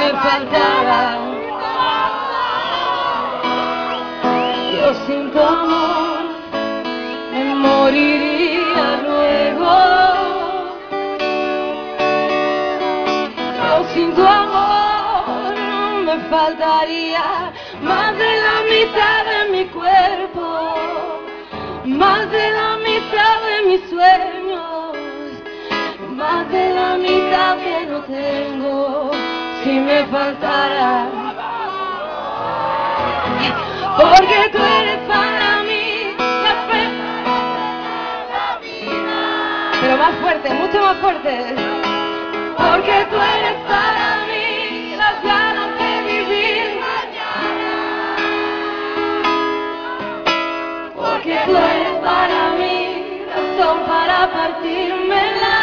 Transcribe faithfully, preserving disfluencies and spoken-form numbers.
me faltara. Yo sin tu amor me moriría luego. Yo sin tu amor me faltaría más de la mitad de mi cuerpo, más de la mitad de mis sueños, más de la mitad que no tengo si me faltara. Porque tú eres para mí la esperanza de la vida. Pero más fuerte, mucho más fuerte. Porque tú eres para mí las ganas de vivir mañana. Porque tú eres para mí razón para partirme la